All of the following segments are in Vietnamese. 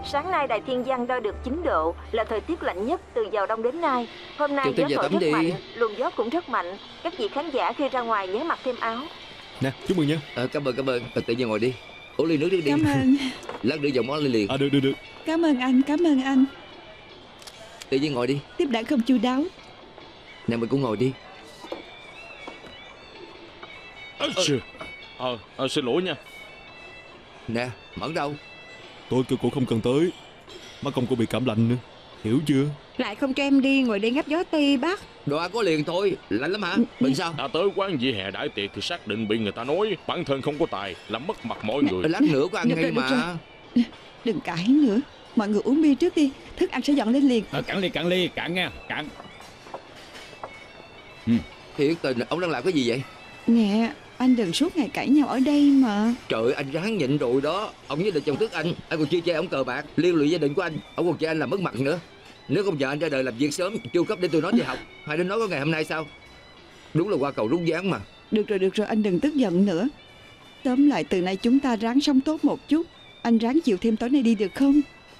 Sáng nay Đài Thiên Văn đo được 9 độ, là thời tiết lạnh nhất từ vào đông đến nay. Hôm nay gió thổi rất mạnh, luồng gió cũng rất mạnh. Các vị khán giả khi ra ngoài nhớ mặc thêm áo. Nè, chúc mừng nha. Cảm ơn. Tự nhiên ngồi đi. Uống ly nước đi. Cảm ơn. Lát nữa dòng món lên liền. Được. Cảm ơn anh. Tự nhiên ngồi đi. Tiếp đãi không chu đáo. Nè mình cũng ngồi đi. Xin lỗi nha. Nè, Mẫn đâu? Tôi kêu cô không cần tới. Má công cô bị cảm lạnh nữa, hiểu chưa? Lại không cho em đi, ngồi đây ngắp gió Tây Bắc. Đồ ăn có liền thôi, lạnh lắm hả? Bệnh sao? Đã tới quán dĩa hè đãi tiệc thì xác định bị người ta nói bản thân không có tài, làm mất mặt mọi người. Lát nữa có ăn ngay mà. Đừng cãi nữa. Mọi người uống bia trước đi, thức ăn sẽ dọn lên liền. Cạn ly, cạn nha, cạn. Thiệt tình, ông đang làm cái gì vậy? Nè, anh đừng suốt ngày cãi nhau ở đây mà. Trời, anh ráng nhịn rồi đó. Ông với định chồng tức anh còn chia chê ông cờ bạc, liên lụy gia đình của anh. Ông còn chê anh làm mất mặt nữa. Nếu không vợ anh ra đời làm việc sớm, chu cấp để tôi nói đi học. Hai đứa nói có ngày hôm nay sao? Đúng là qua cầu rút ván mà. Được rồi, anh đừng tức giận nữa. Tóm lại từ nay chúng ta ráng sống tốt một chút. Anh ráng chịu thêm tối nay đi được không?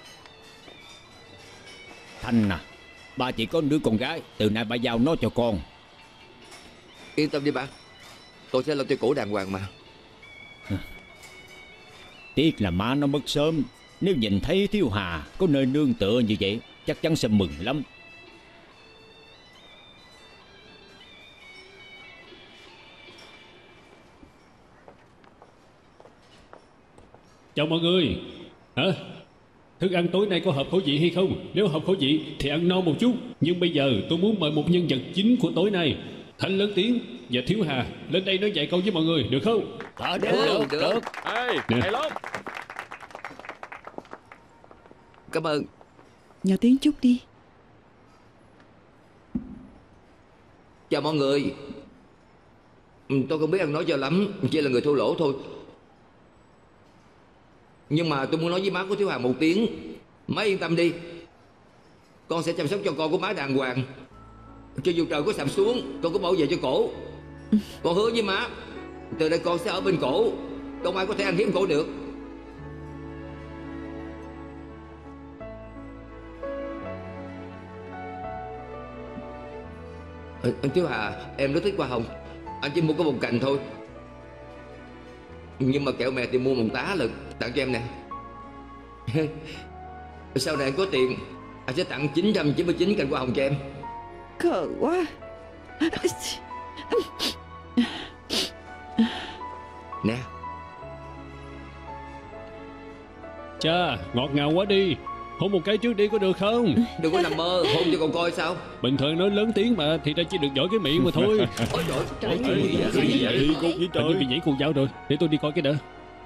Thanh à, ba chỉ có đứa con gái, từ nay ba giao nó cho con. Yên tâm đi ba, tôi sẽ lo cho cổ đàng hoàng mà. Tiếc là má nó mất sớm. Nếu nhìn thấy Thiếu Hà có nơi nương tựa như vậy, chắc chắn sẽ mừng lắm. Chào mọi người. Hả? Thức ăn tối nay có hợp khẩu vị hay không? Nếu hợp khẩu vị thì ăn no một chút. Nhưng bây giờ tôi muốn mời một nhân vật chính của tối nay, Thanh lớn tiếng và Thiếu Hà lên đây nói vài câu với mọi người, được không? Được. Hay lắm. Cảm ơn. Nhỏ tiếng chút đi. Chào mọi người. Tôi không biết ăn nói cho lắm, chỉ là người thua lỗ thôi. Nhưng mà tôi muốn nói với má của Thiếu Hà một tiếng. Má yên tâm đi, con sẽ chăm sóc cho con của má đàng hoàng. Cho dù trời có sập xuống, con có bảo vệ cho cổ. Con hứa với má, từ đây con sẽ ở bên cổ, không ai có thể ăn hiếp cổ được. Anh Thiếu Hà, em rất thích hoa hồng. Anh chỉ mua có một cành thôi, nhưng mà kẹo mè thì mua một tá lận, tặng cho em nè. Sau này anh có tiền, anh sẽ tặng 999 cành hoa hồng cho em. Khờ quá. Nè. Chà, ngọt ngào quá đi. Hôn một cái trước đi có được không? Đừng có nằm mơ, hôn cho con coi sao. Bình thường nói lớn tiếng mà, thì ta chỉ được giỏi cái miệng mà thôi. Ôi trời, Gì vậy? Hình như bị nhảy cuồng dao rồi. Để tôi đi coi cái đã.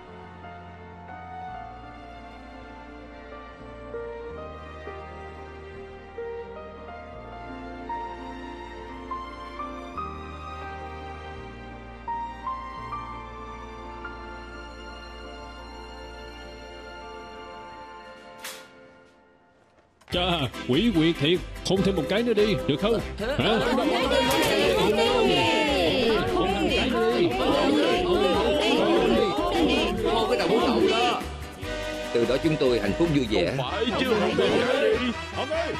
Chà, quỷ quyệt thiệt. Hôn thêm một cái nữa đi, được không? Hả? Hôn cái đầu muốn đậu đó. Từ đó chúng tôi hạnh phúc vui vẻ. Phải chứ, hôn thêm một cái đi. Hôn đi.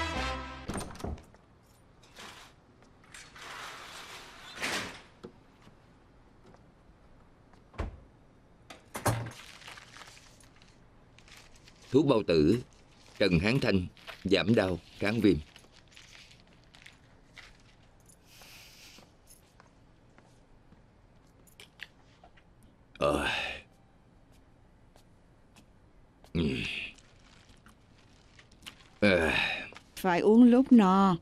Thuốc bao tử, trần hán thanh, giảm đau, kháng viêm. Phải uống lúc no.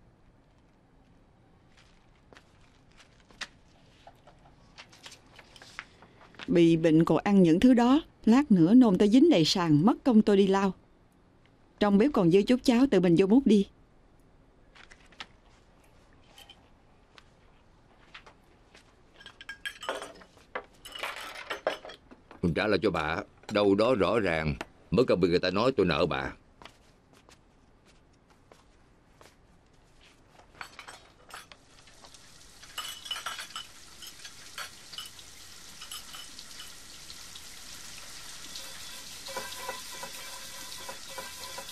Bị bệnh còn ăn những thứ đó, lát nữa nôn tới dính đầy sàn, mất công tôi đi lau. Trong bếp còn dư chút cháo, tự mình vô múc đi. Trả lại cho bà. Đâu đó rõ ràng, mới cần bị người ta nói tôi nợ bà.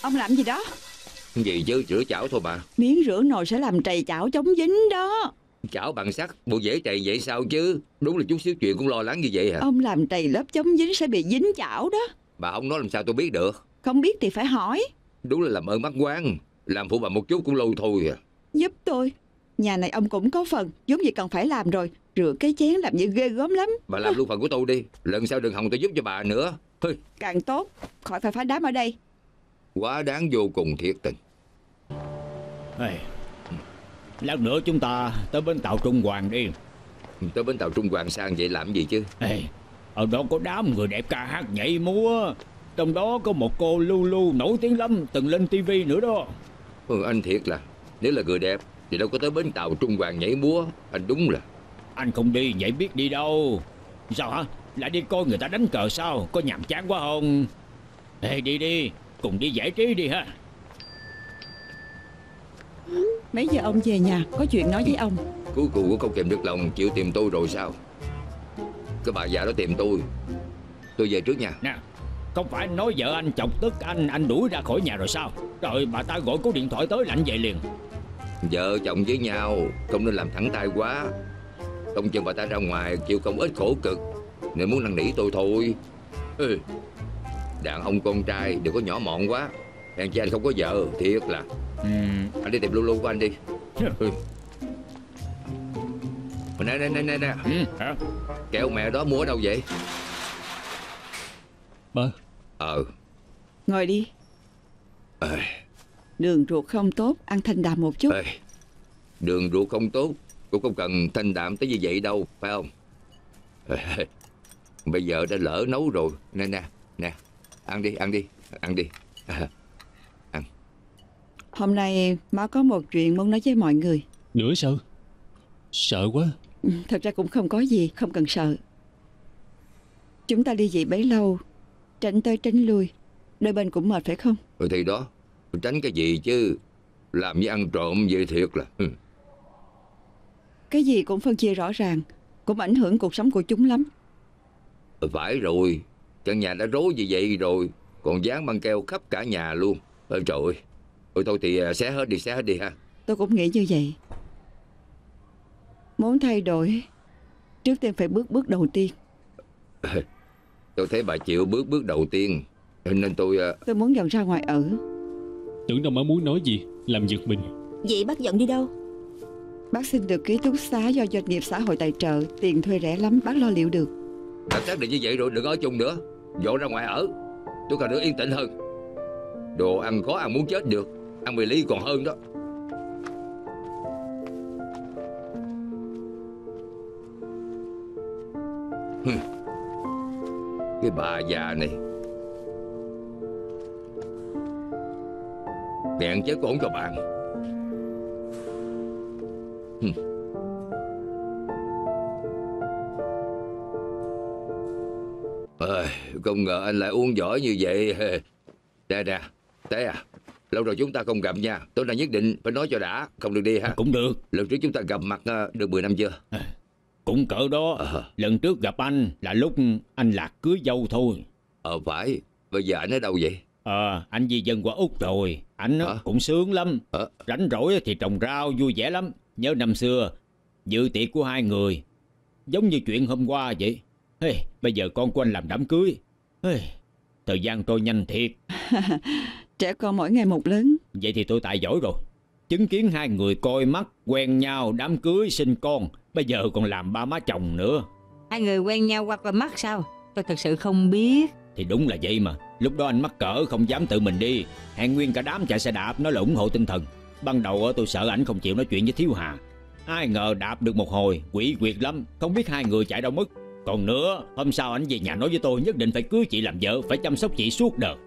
Ông làm gì đó? Gì chứ, rửa chảo thôi mà. Miếng rửa nồi sẽ làm trầy chảo chống dính đó. Chảo bằng sắt, bộ dễ trầy vậy sao chứ? Đúng là chút xíu chuyện cũng lo lắng như vậy hả? Ông làm trầy lớp chống dính sẽ bị dính chảo đó. Bà không nói làm sao tôi biết được. Không biết thì phải hỏi. Đúng là làm ơn mắc quán. Làm phụ bà một chút cũng lâu thôi à. Giúp tôi. Nhà này ông cũng có phần, giống gì cần phải làm rồi. Rửa cái chén làm như ghê gớm lắm. Bà làm luôn phần của tôi đi. Lần sau đừng hòng tôi giúp cho bà nữa. Càng tốt, khỏi phải phá đám ở đây. Quá đáng vô cùng thiệt tình. Lát nữa chúng ta tới bến tàu Trung Hoàng đi. Tới bến tàu Trung Hoàng sang vậy làm gì chứ? Ở đó có đám người đẹp ca hát nhảy múa. Trong đó có một cô Lulu nổi tiếng lắm, từng lên tivi nữa đó. Anh thiệt là, nếu là người đẹp thì đâu có tới bến tàu Trung Hoàng nhảy múa. Anh đúng là. Anh không đi vậy biết đi đâu. Sao hả? Lại đi coi người ta đánh cờ sao? Có nhàm chán quá không? Đi đi, cùng đi giải trí đi ha. Mấy giờ ông về nhà? Có chuyện nói với ông. Cuối cùng cũng không kèm được lòng chịu tìm tôi rồi sao? Cái bà già đó tìm tôi. Tôi về trước nha. Nè, không phải nói vợ anh chọc tức anh đuổi ra khỏi nhà rồi sao? Rồi bà ta gọi cố điện thoại tới là anh về liền. Vợ chồng với nhau không nên làm thẳng tay quá. Không chừng bà ta ra ngoài chịu không ít khổ cực nên muốn năn nỉ tôi thôi. Đàn ông con trai đừng có nhỏ mọn quá. Hèn chi anh không có vợ. Thiệt là. Anh đi tìm Lulu của anh đi. Nè. Kẹo mẹ đó mua ở đâu vậy? Ba. Ngồi đi. Đường ruột không tốt, ăn thanh đạm một chút. Đường ruột không tốt cũng không cần thanh đạm tới như vậy đâu, phải không? Bây giờ đã lỡ nấu rồi. Nè. Ăn đi. Ăn. Hôm nay má có một chuyện muốn nói với mọi người. Nữa sao? Sợ quá. Thật ra cũng không có gì, không cần sợ. Chúng ta ly dị bấy lâu, tránh tới tránh lui, đôi bên cũng mệt phải không? Thì đó, tránh cái gì chứ? Làm như ăn trộm vậy thiệt là. Cái gì cũng phân chia rõ ràng, cũng ảnh hưởng cuộc sống của chúng lắm. Phải rồi, căn nhà đã rối như vậy rồi, còn dán băng keo khắp cả nhà luôn. Trời ơi. Thôi thì xé hết đi ha. Tôi cũng nghĩ như vậy. Muốn thay đổi, trước tiên phải bước đầu tiên. Tôi thấy bà chịu bước đầu tiên, nên tôi muốn dọn ra ngoài ở. Tưởng đâu má muốn nói gì, làm giật mình. Vậy bác dọn đi đâu? Bác xin được ký túc xá do doanh nghiệp xã hội tài trợ, tiền thuê rẻ lắm, bác lo liệu được. Đã xác định như vậy rồi, đừng ở chung nữa. Dọn ra ngoài ở, tôi cần được yên tĩnh hơn. Đồ ăn khó ăn muốn chết được, ăn mì ly còn hơn đó. Cái bà già này nghẹn chết ổn cho bạn. Không ngờ anh lại uống giỏi như vậy. Nè, Tế à, lâu rồi chúng ta không gặp nha. Tối nay nhất định phải nói cho đã, không được đi ha. Cũng được. Lần trước chúng ta gặp mặt được 10 năm chưa? Cũng cỡ đó. Lần trước gặp anh là lúc anh Lạc cưới dâu thôi. Phải. Bây giờ anh ở đâu vậy? Anh di dân qua Úc rồi. Anh cũng sướng lắm. Rảnh rỗi thì trồng rau vui vẻ lắm. Nhớ năm xưa dự tiệc của hai người, giống như chuyện hôm qua vậy. Bây giờ con của anh làm đám cưới. Thời gian trôi nhanh thiệt. Trẻ con mỗi ngày một lớn. Vậy thì tôi tài giỏi rồi. Chứng kiến hai người coi mắt, quen nhau, đám cưới, sinh con. Bây giờ còn làm ba má chồng nữa. Hai người quen nhau qua coi mắt sao? Tôi thật sự không biết. Thì đúng là vậy mà. Lúc đó anh mắc cỡ không dám tự mình đi. Hẹn nguyên cả đám chạy xe đạp nói là ủng hộ tinh thần. Ban đầu tôi sợ ảnh không chịu nói chuyện với Thiếu Hà. Ai ngờ đạp được một hồi quỷ quyệt lắm, không biết hai người chạy đâu mất. Còn nữa, hôm sau ảnh về nhà nói với tôi nhất định phải cưới chị làm vợ, phải chăm sóc chị suốt đời.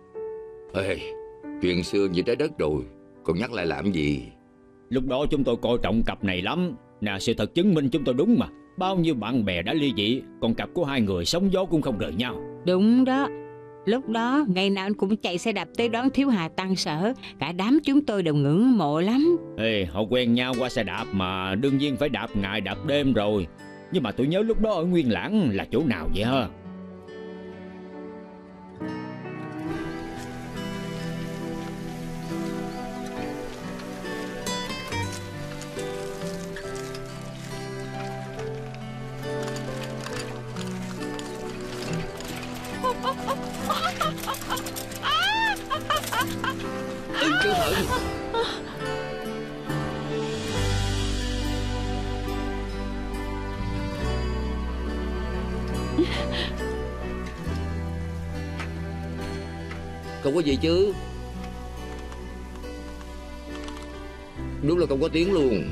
Chuyện xưa như trái đất rồi, còn nhắc lại làm gì? Lúc đó chúng tôi coi trọng cặp này lắm. Nè, sự thật chứng minh chúng tôi đúng mà. Bao nhiêu bạn bè đã ly dị, còn cặp của hai người sóng gió cũng không rời nhau. Đúng đó. Lúc đó ngày nào anh cũng chạy xe đạp tới đón Thiếu Hà tăng sở. Cả đám chúng tôi đều ngưỡng mộ lắm. Họ quen nhau qua xe đạp mà, đương nhiên phải đạp ngày đạp đêm rồi. Nhưng mà tôi nhớ lúc đó ở Nguyên Lãng là chỗ nào vậy ha? thận. Không có gì chứ? Đúng là không có tiếng luôn.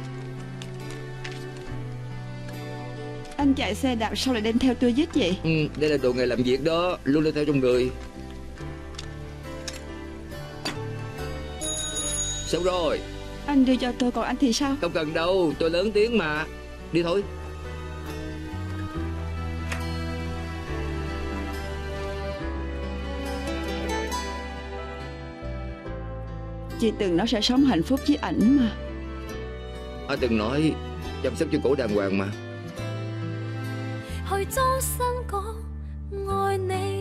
Anh chạy xe đạp sao lại đem theo tua vít vậy? Đây là đồ nghề làm việc đó, luôn đem theo trong người. Xong rồi. Anh đưa cho tôi, còn anh thì sao? Không cần đâu, tôi lớn tiếng mà. Đi thôi. Chị từng nói sẽ sống hạnh phúc với ảnh mà. Anh từng nói chăm sóc cho cổ đàng hoàng mà. 去裝新歌，愛你。